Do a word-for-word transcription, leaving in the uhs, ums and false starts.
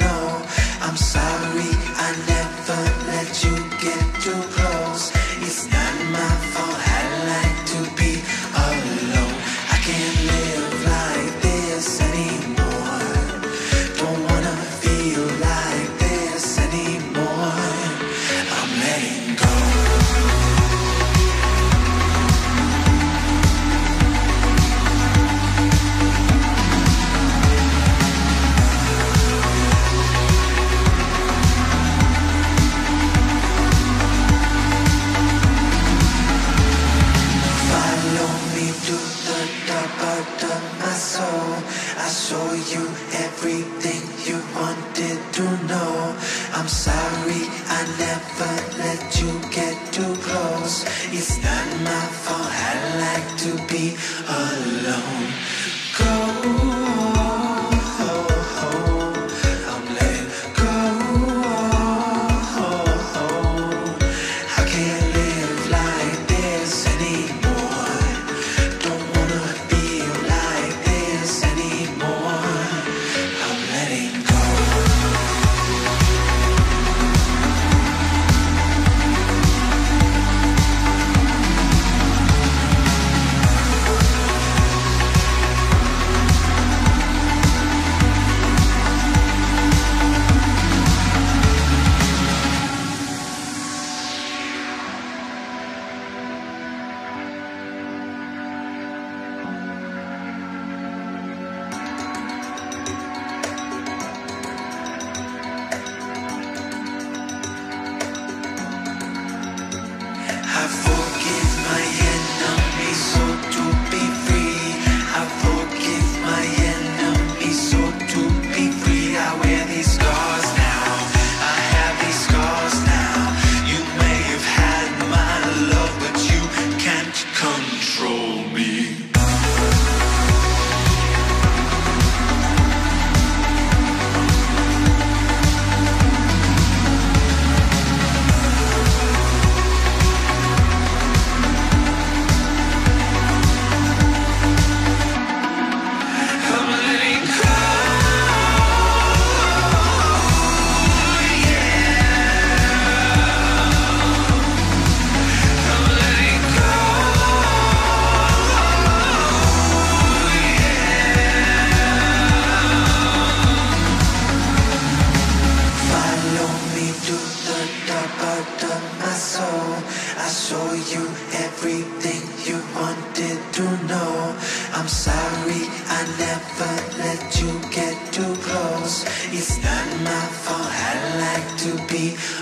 know. I'm sorry I never let you get too close. It's not my fault, I'd like to be alone. I can't live like this anymore. Don't wanna feel like this anymore. I'm letting go. I show you everything you wanted to know. I'm sorry I never let you get too close. It's not my fault, I'd like to be alone. Go. I forgive my enemies so to be free. I forgive my enemies so to be free. I wear these scars now, I have these scars now. You may have had my love, but you can't control me. I show you everything you wanted to know. I'm sorry I never let you get too close. It's not my fault, I'd like to be